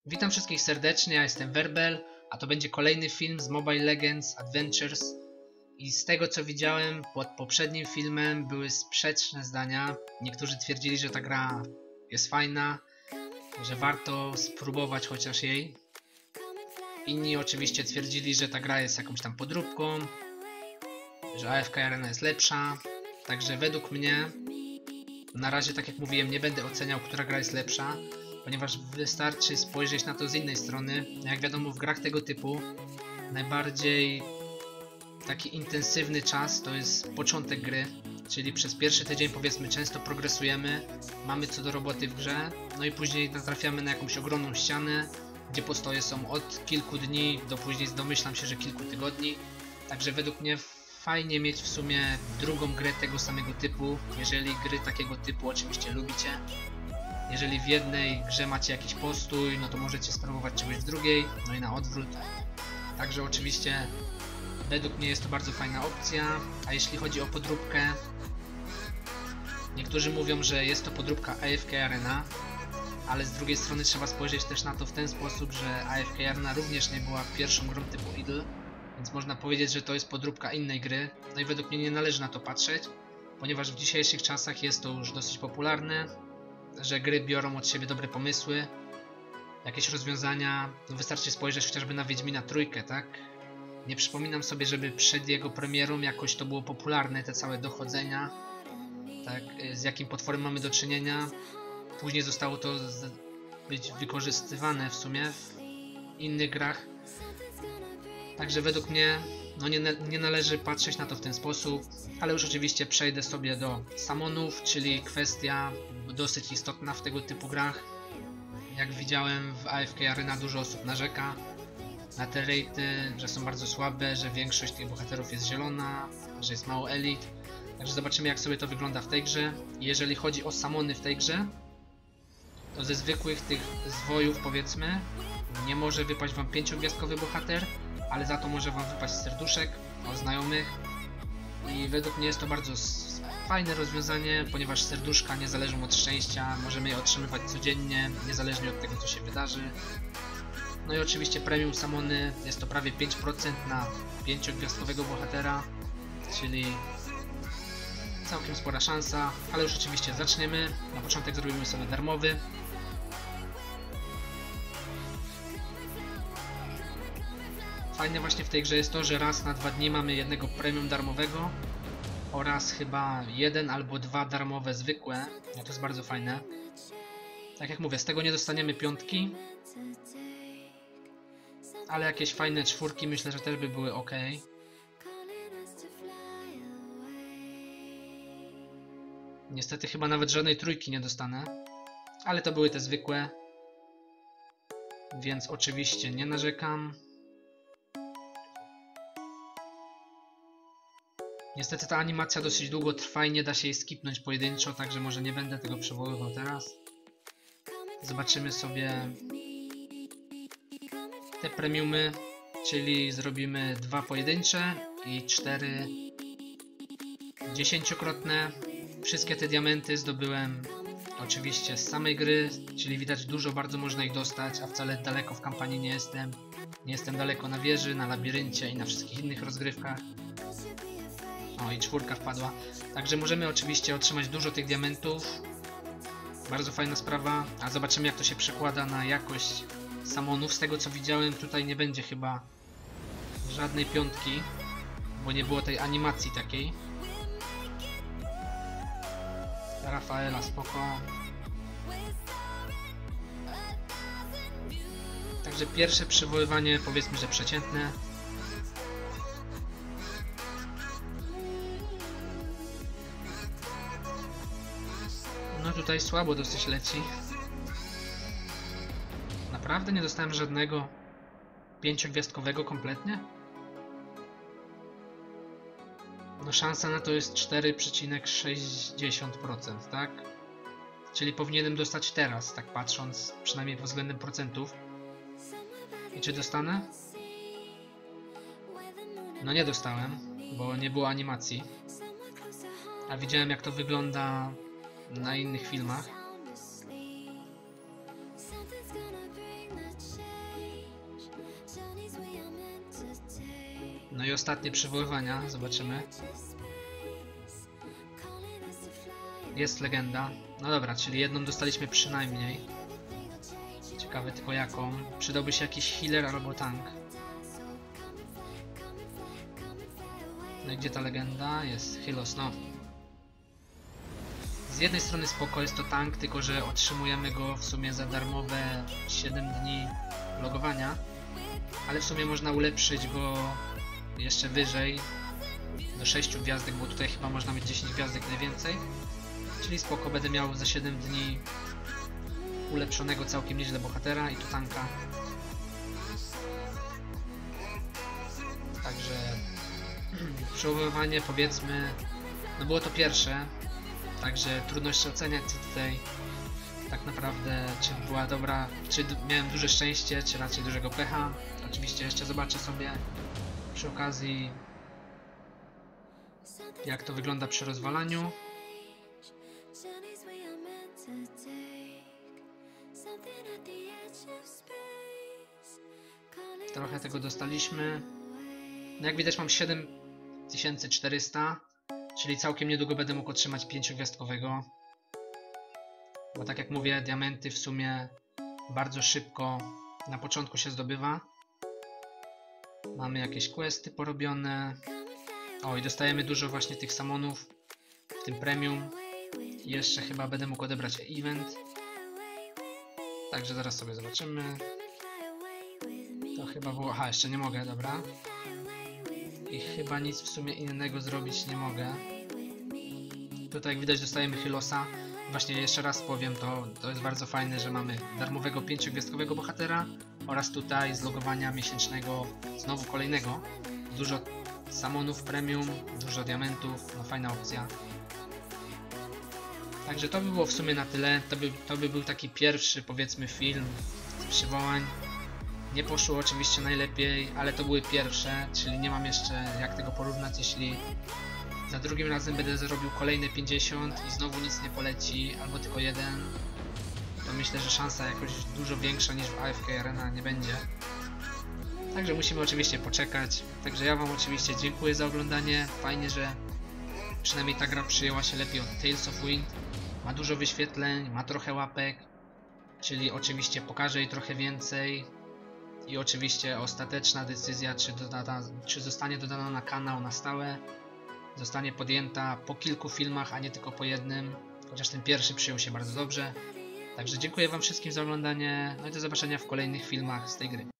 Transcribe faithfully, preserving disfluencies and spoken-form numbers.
Witam wszystkich serdecznie, ja jestem Werbel, a to będzie kolejny film z Mobile Legends Adventures. I z tego co widziałem pod poprzednim filmem były sprzeczne zdania. Niektórzy twierdzili, że ta gra jest fajna, że warto spróbować chociaż jej. Inni oczywiście twierdzili, że ta gra jest jakąś tam podróbką, że A F K Arena jest lepsza. Także według mnie, na razie tak jak mówiłem, nie będę oceniał, która gra jest lepsza, ponieważ wystarczy spojrzeć na to z innej strony. Jak wiadomo, w grach tego typu najbardziej taki intensywny czas to jest początek gry, czyli przez pierwszy tydzień powiedzmy często progresujemy, mamy co do roboty w grze, no i później natrafiamy na jakąś ogromną ścianę, gdzie postoje są od kilku dni do później domyślam się, że kilku tygodni. Także według mnie fajnie mieć w sumie drugą grę tego samego typu, jeżeli gry takiego typu oczywiście lubicie. Jeżeli w jednej grze macie jakiś postój, no to możecie spróbować czegoś w drugiej, no i na odwrót. Także oczywiście według mnie jest to bardzo fajna opcja. A jeśli chodzi o podróbkę, niektórzy mówią, że jest to podróbka A F K Arena, ale z drugiej strony trzeba spojrzeć też na to w ten sposób, że A F K Arena również nie była pierwszą grą typu Idle, więc można powiedzieć, że to jest podróbka innej gry. No i według mnie nie należy na to patrzeć, ponieważ w dzisiejszych czasach jest to już dosyć popularne, że gry biorą od siebie dobre pomysły, jakieś rozwiązania. No wystarczy spojrzeć chociażby na Wiedźmina trójkę, tak? Nie przypominam sobie, żeby przed jego premierą jakoś to było popularne, te całe dochodzenia, tak? Z jakim potworem mamy do czynienia. Później zostało to być wykorzystywane w sumie w innych grach. Także według mnie no nie, nie należy patrzeć na to w ten sposób, ale już oczywiście przejdę sobie do summonów, czyli kwestia dosyć istotna w tego typu grach. Jak widziałem w A F K Arena dużo osób narzeka na te rejty, że są bardzo słabe, że większość tych bohaterów jest zielona, że jest mało elit. Także zobaczymy, jak sobie to wygląda w tej grze. Jeżeli chodzi o summony w tej grze, to ze zwykłych tych zwojów powiedzmy nie może wypaść wam pięciogwiazdkowy bohater, ale za to może wam wypaść serduszek od znajomych. I według mnie jest to bardzo fajne rozwiązanie, ponieważ serduszka nie zależą od szczęścia, możemy je otrzymywać codziennie, niezależnie od tego, co się wydarzy. No i oczywiście premium summony, jest to prawie pięć procent na pięciogwiazdkowego bohatera, czyli całkiem spora szansa, ale już oczywiście zaczniemy. Na początek zrobimy sobie darmowy. Fajne właśnie w tej grze jest to, że raz na dwa dni mamy jednego premium darmowego oraz chyba jeden albo dwa darmowe zwykłe. No to jest bardzo fajne. Tak jak mówię, z tego nie dostaniemy piątki, ale jakieś fajne czwórki myślę, że też by były ok. Niestety chyba nawet żadnej trójki nie dostanę, ale to były te zwykłe, więc oczywiście nie narzekam. Niestety ta animacja dosyć długo trwa i nie da się jej skipnąć pojedynczo, także może nie będę tego przywoływał teraz. Zobaczymy sobie te premiumy, czyli zrobimy dwa pojedyncze i cztery dziesięciokrotne. Wszystkie te diamenty zdobyłem oczywiście z samej gry, czyli widać dużo bardzo można ich dostać, a wcale daleko w kampanii nie jestem. Nie jestem daleko na wieży, na labiryncie i na wszystkich innych rozgrywkach. O, i czwórka wpadła. Także możemy oczywiście otrzymać dużo tych diamentów. Bardzo fajna sprawa, a zobaczymy, jak to się przekłada na jakość summonów. Z tego co widziałem, tutaj nie będzie chyba żadnej piątki, bo nie było tej animacji takiej. Rafaela, spoko. Także pierwsze przywoływanie powiedzmy, że przeciętne. No tutaj słabo dosyć leci. Naprawdę nie dostałem żadnego pięciogwiazdkowego kompletnie? No szansa na to jest cztery przecinek sześćdziesiąt procent, tak? Czyli powinienem dostać teraz, tak patrząc przynajmniej pod względem procentów. I czy dostanę? No nie dostałem, bo nie było animacji. A widziałem, jak to wygląda na innych filmach. i ostatnie przywoływania, zobaczymy. Jest legenda. No dobra, czyli jedną dostaliśmy przynajmniej. Ciekawe tylko jaką. Przydałby się jakiś healer albo tank. No i gdzie ta legenda? Jest Hylos, no. Z jednej strony spoko, jest to tank, tylko że otrzymujemy go w sumie za darmowe siedem dni logowania. Ale w sumie można ulepszyć go jeszcze wyżej do sześciu gwiazdek, bo tutaj chyba można mieć dziesięć gwiazdek najwięcej. Czyli spoko, będę miał za siedem dni ulepszonego całkiem nieźle bohatera i to tanka. Także przełowywanie, powiedzmy, no było to pierwsze, także trudno jeszcze oceniać co tutaj tak naprawdę, czy była dobra, czy miałem duże szczęście, czy raczej dużego pecha. Oczywiście jeszcze zobaczę sobie przy okazji, jak to wygląda przy rozwalaniu. Trochę tego dostaliśmy. No jak widać mam siedem tysięcy czterysta, czyli całkiem niedługo będę mógł otrzymać pięciogwiazdkowego. Bo tak jak mówię, diamenty w sumie bardzo szybko na początku się zdobywa. Mamy jakieś questy porobione. O, i dostajemy dużo właśnie tych samonów w tym premium. I jeszcze chyba będę mógł odebrać event. Także zaraz sobie zobaczymy. To chyba było... Aha, jeszcze nie mogę, dobra. I chyba nic w sumie innego zrobić nie mogę. Tutaj jak widać dostajemy Hylosa. Właśnie jeszcze raz powiem, to, to jest bardzo fajne, że mamy darmowego pięciogwiazdkowego bohatera oraz tutaj z logowania miesięcznego znowu kolejnego. Dużo samonów premium, dużo diamentów, no fajna opcja. Także to by było w sumie na tyle. To by, to by był taki pierwszy, powiedzmy, film z przywołań. Nie poszło oczywiście najlepiej, ale to były pierwsze, czyli nie mam jeszcze jak tego porównać. Jeśli za drugim razem będę zrobił kolejne pięćdziesiąt i znowu nic nie poleci, albo tylko jeden, to myślę, że szansa jakoś dużo większa niż w A F K Arena nie będzie. Także musimy oczywiście poczekać. Także ja wam oczywiście dziękuję za oglądanie. Fajnie, że przynajmniej ta gra przyjęła się lepiej od Tales of Wind. Ma dużo wyświetleń, ma trochę łapek, czyli oczywiście pokażę jej trochę więcej. I oczywiście ostateczna decyzja, czy, dodana, czy zostanie dodana na kanał na stałe, zostanie podjęta po kilku filmach, a nie tylko po jednym. Chociaż ten pierwszy przyjął się bardzo dobrze. Także dziękuję wam wszystkim za oglądanie. No i do zobaczenia w kolejnych filmach z tej gry.